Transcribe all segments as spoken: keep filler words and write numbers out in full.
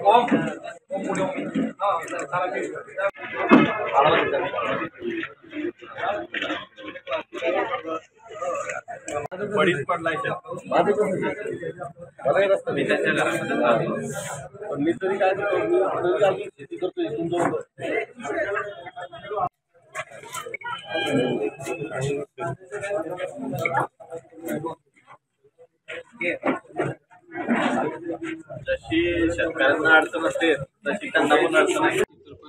बडीच पडलाय माझं कसं मला रस्ता मी त्यांच्या घरामध्ये पण मी तरी काय करतो मी तरी अजून शेती करतो इथून जाऊन जशी शेतकऱ्यांना अडचण असते तशी त्यांना पण अडचण आहे.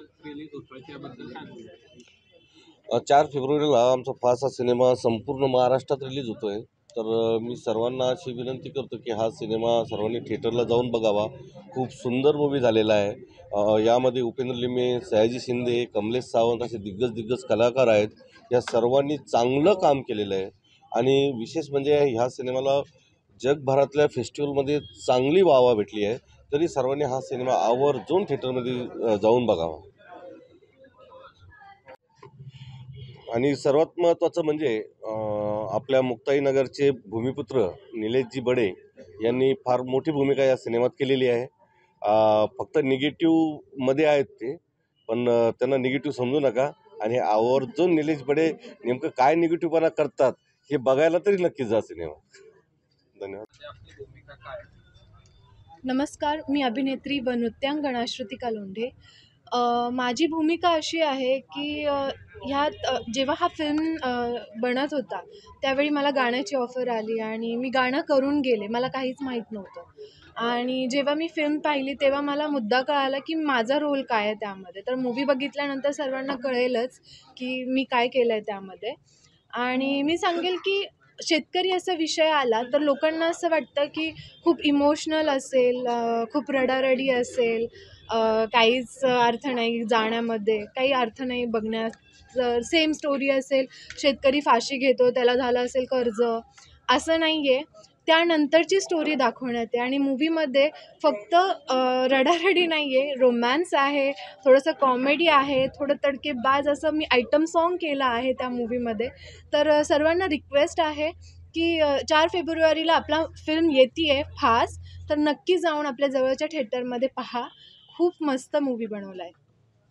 चार फेब्रुवारीला आमचा फास हा सिनेमा संपूर्ण महाराष्ट्रात रिलीज होतोय. तर मी सर्वांना अशी विनंती करतो की हा सिनेमा सर्वांनी थिएटरला जाऊन बघावा. खूप सुंदर मूवी झालेला आहे. यामध्ये उपेंद्र लिमे, सयाजी शिंदे, कमलेश सावंत असे दिग्गज दिग्गज कलाकार आहेत. या सर्वांनी चांगलं काम केलेलं आहे आणि विशेष म्हणजे ह्या सिनेमाला जगभरातल्या फेस्टिवलमध्ये चांगली वाहवा भेटली आहे. तरी सर्वांनी हा सिनेमा आवर्जून थिएटरमध्ये जाऊन बघावा. आणि सर्वात महत्त्वाचं म्हणजे आपल्या मुक्ताईनगरचे भूमिपुत्र निलेशजी बडे यांनी फार मोठी भूमिका या सिनेमात केलेली आहे. फक्त निगेटिव्हमध्ये आहेत ते, पण त्यांना निगेटिव्ह समजू नका. आणि आवर्जून निलेश बडे नेमकं काय निगेटिव्हपणा करतात हे बघायला तरी नक्कीच जा सिनेमा. धन्यवाद. नमस्कार, मी अभिनेत्री व नृत्यांगना श्रुतिका लोंढे. माझी भूमिका अशी आहे की ह्यात जेव्हा हा फिल्म बनत होता त्यावेळी मला गाण्याची ऑफर आली आणि मी गाणं करून गेले. मला काहीच माहीत नव्हतं आणि जेव्हा मी फिल्म पाहिली तेव्हा मला मुद्दा कळाला की माझा रोल काय आहे त्यामध्ये. तर मूवी बघितल्यानंतर सर्वांना कळेलच की मी काय केलं आहे त्यामध्ये. आणि मी सांगेल की शेतकरी असा विषय आला तर लोकांना असं वाटतं की खूप इमोशनल असेल, खूप रडारडी असेल, काहीच अर्थ नाही जाण्यामध्ये, काही अर्थ नाही बघण्यात. सेम स्टोरी असेल, शेतकरी फाशी घेतो, त्याला झालं असेल कर्ज, असं नाही आहे. त्यानंतरची स्टोरी दाखवण्यात आहे आणि मूवीमध्ये फक्त रडारडी नाही आहे, रोमॅन्स आहे, थोडंसं कॉमेडी आहे, थोडं तडकेबाज असं मी आयटम सॉन्ग केलं आहे त्या मूवीमध्ये. तर सर्वांना रिक्वेस्ट आहे की चार फेब्रुवारीला आपला फिल्म येते आहे फास, तर नक्की जाऊन आपल्या जवळच्या थिएटरमध्ये पहा. खूप मस्त मूवी बनवला आहे.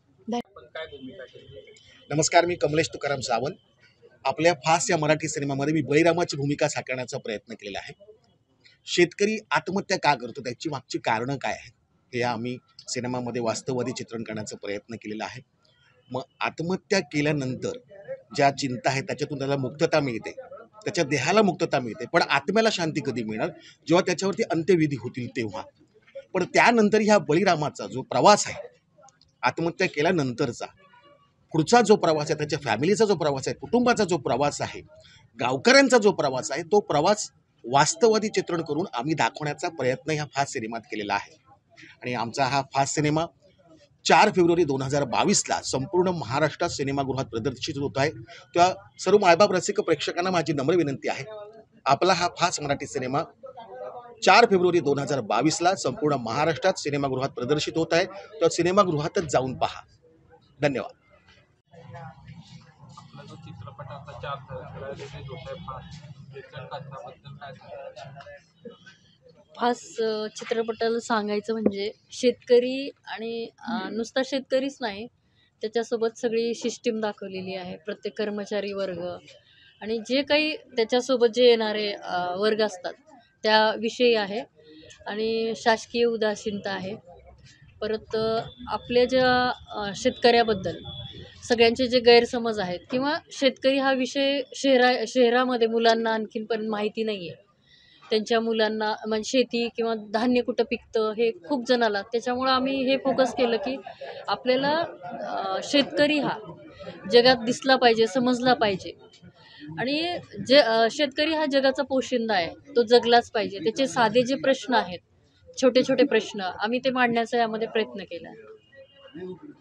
नमस्कार, मी कमलेश तुकाराम सावंत. आपल्या फास या मराठी सिनेमामध्ये मी बळीरामाची भूमिका साकारण्याचा प्रयत्न केलेला आहे. शेतकरी आत्महत्या का करतो, त्याची मागची कारणं काय आहेत हे आम्ही सिनेमामध्ये वास्तववादी चित्रण करण्याचा प्रयत्न केलेला आहे. मग आत्महत्या केल्यानंतर ज्या चिंता आहेत त्याच्यातून त्याला मुक्तता मिळते, त्याच्या देहाला मुक्तता मिळते, पण आत्म्याला शांती कधी मिळणार, जेव्हा त्याच्यावरती अंत्यविधी होतील तेव्हा. पण त्यानंतर ह्या बळीरामाचा जो प्रवास आहे, आत्महत्या केल्यानंतरचा पुढचा जो प्रवास आहे, त्याच्या फॅमिलीचा जो प्रवास आहे, कुटुंबाचा जो प्रवास आहे, गावकऱ्यांचा जो प्रवास आहे, तो प्रवास वास्तववादी चित्रण करून आम्ही दाखवण्याचा प्रयत्न ह्या फास सिनेमात केलेला आहे. आणि आमचा हा फास सिनेमा चार फेब्रुवारी दोन हजार बावीसला संपूर्ण महाराष्ट्रात सिनेमागृहात प्रदर्शित होत आहे. त्या सर्व मायबाप रसिक प्रेक्षकांना माझी नम्र विनंती आहे, आपला हा फास मराठी सिनेमा चार फेब्रुवारी दोन हजार बावीसला संपूर्ण महाराष्ट्रात सिनेमागृहात प्रदर्शित होत आहे. तर सिनेमागृहातच जाऊन पहा. धन्यवाद. फास चित्रपटाला सांगायचं म्हणजे शेतकरी आणि नुसता शेतकरीच नाही, त्याच्यासोबत सगळी सिस्टीम दाखवलेली आहे. प्रत्येक कर्मचारी वर्ग आणि जे काही त्याच्यासोबत जे येणारे वर्ग असतात त्याविषयी आहे. आणि शासकीय उदासीनता आहे. परत आपल्या ज्या शेतकऱ्याबद्दल सगळ्यांचे जे गैरसमज आहेत किंवा शेतकरी हा विषय शहरा शहरामध्ये मुलांना आणखीन पण माहिती नाही आहे. त्यांच्या मुलांना म्हणजे शेती किंवा धान्य कुठं पिकतं हे खूप जणाला, त्याच्यामुळं आम्ही हे फोकस केलं की आपल्याला शेतकरी हा जगात दिसला पाहिजे, समजला पाहिजे. आणि जे शेतकरी हा जगाचा पोशिंदा आहे, तो जगलाच पाहिजे. त्याचे साधे जे प्रश्न आहेत, छोटे छोटे प्रश्न, आम्ही ते मांडण्याचा यामध्ये प्रयत्न केला आहे.